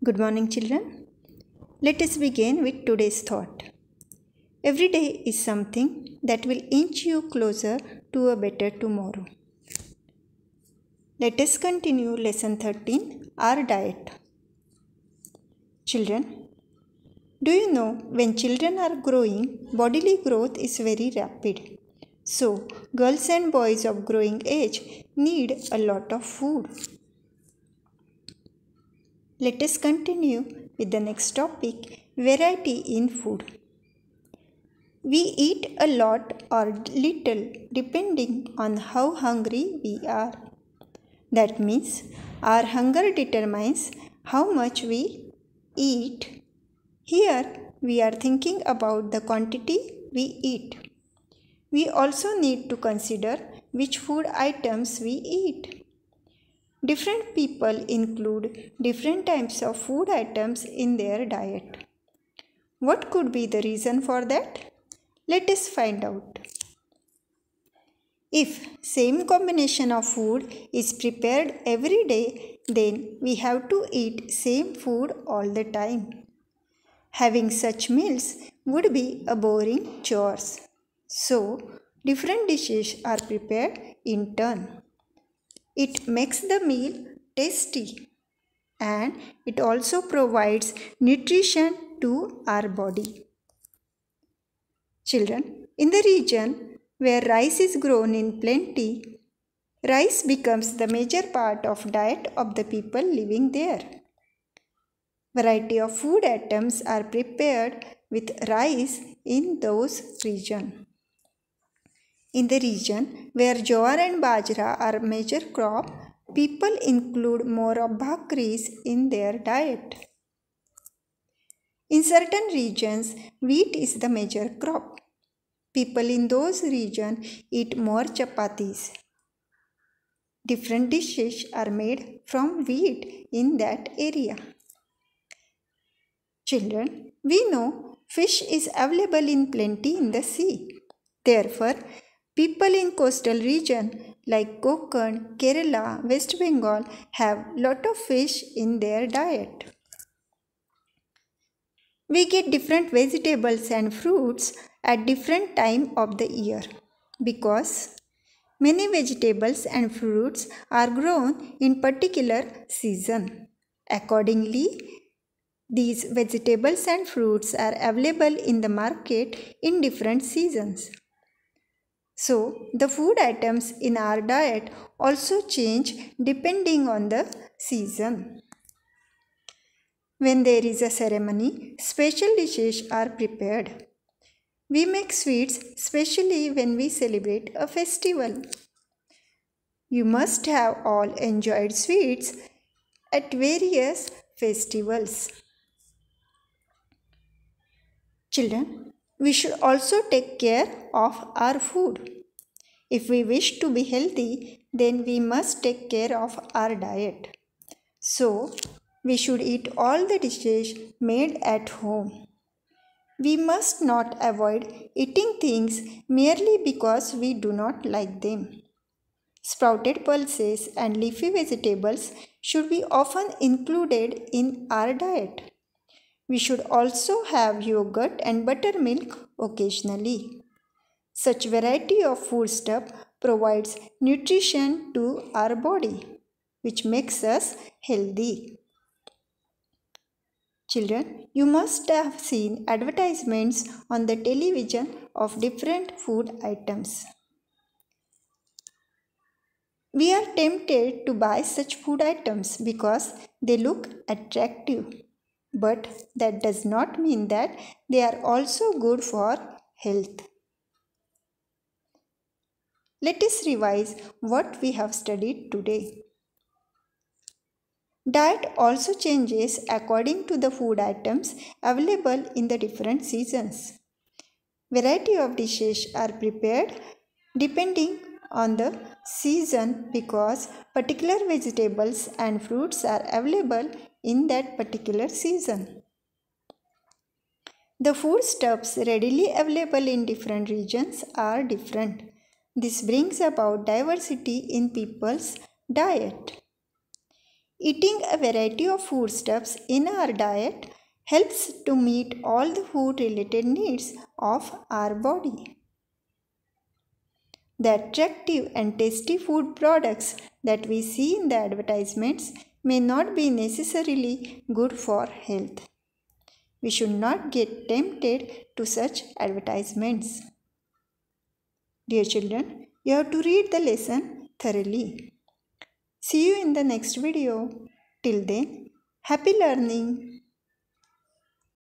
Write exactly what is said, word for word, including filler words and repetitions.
Good morning, children. Let us begin with today's thought. Every day is something that will inch you closer to a better tomorrow. Let us continue lesson thirteen, our diet. Children, do you know when children are growing, bodily growth is very rapid. So, girls and boys of growing age need a lot of food. Let us continue with the next topic, variety in food. We eat a lot or little depending on how hungry we are. That means our hunger determines how much we eat. Here we are thinking about the quantity we eat. We also need to consider which food items we eat. Different people include different types of food items in their diet. What could be the reason for that? Let us find out. If same combination of food is prepared every day, then we have to eat same food all the time. Having such meals would be a boring chore. So, different dishes are prepared in turn. It makes the meal tasty and it also provides nutrition to our body. Children, in the region where rice is grown in plenty, rice becomes the major part of diet of the people living there. Variety of food items are prepared with rice in those regions. In the region where jowar and bajra are major crop, people include more of bhakris in their diet. In certain regions, wheat is the major crop. People in those regions eat more chapatis. Different dishes are made from wheat in that area. Children, we know fish is available in plenty in the sea. Therefore, people in coastal region like Konkan, Kerala, West Bengal have lot of fish in their diet. We get different vegetables and fruits at different time of the year because many vegetables and fruits are grown in particular season. Accordingly, these vegetables and fruits are available in the market in different seasons. So, the food items in our diet also change depending on the season. When there is a ceremony, special dishes are prepared. We make sweets especially when we celebrate a festival. You must have all enjoyed sweets at various festivals. Children, we should also take care of our food. If we wish to be healthy, then we must take care of our diet. So, we should eat all the dishes made at home. We must not avoid eating things merely because we do not like them. Sprouted pulses and leafy vegetables should be often included in our diet. We should also have yogurt and buttermilk occasionally. Such variety of foodstuff provides nutrition to our body, which makes us healthy. Children, you must have seen advertisements on the television of different food items. We are tempted to buy such food items because they look attractive. But that does not mean that they are also good for health. Let us revise what we have studied today. Diet also changes according to the food items available in the different seasons. Variety of dishes are prepared depending on the season because particular vegetables and fruits are available in that particular season. The foodstuffs readily available in different regions are different. This brings about diversity in people's diet. Eating a variety of foodstuffs in our diet helps to meet all the food-related needs of our body. The attractive and tasty food products that we see in the advertisements may not be necessarily good for health. We should not get tempted to such advertisements. Dear children, you have to read the lesson thoroughly. See you in the next video. Till then, happy learning.